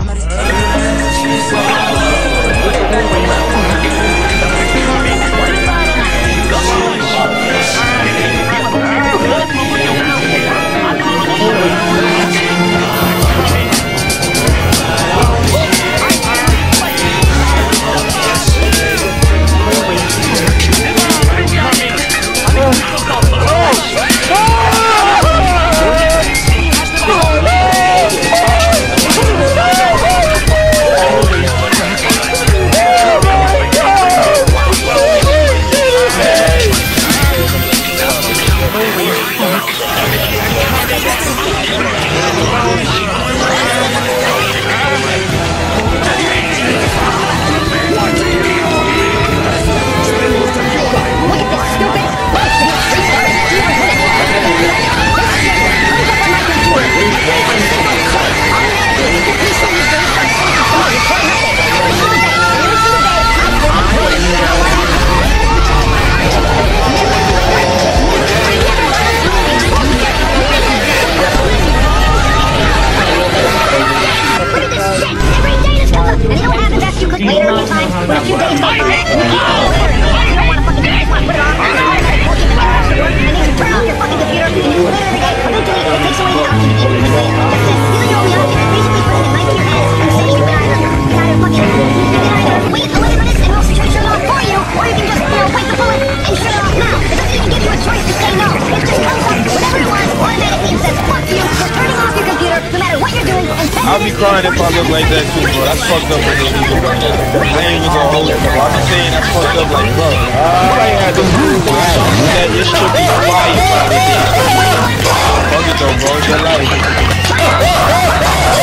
I'll be crying if I look like that too, bro. That's fucked up with these people, bro. I ain't even gonna hold it, bro. I'm just saying that's fucked up, like, bro. You ain't had this move, bro. That this should be quiet, bro. Fuck it though, bro. It's your life.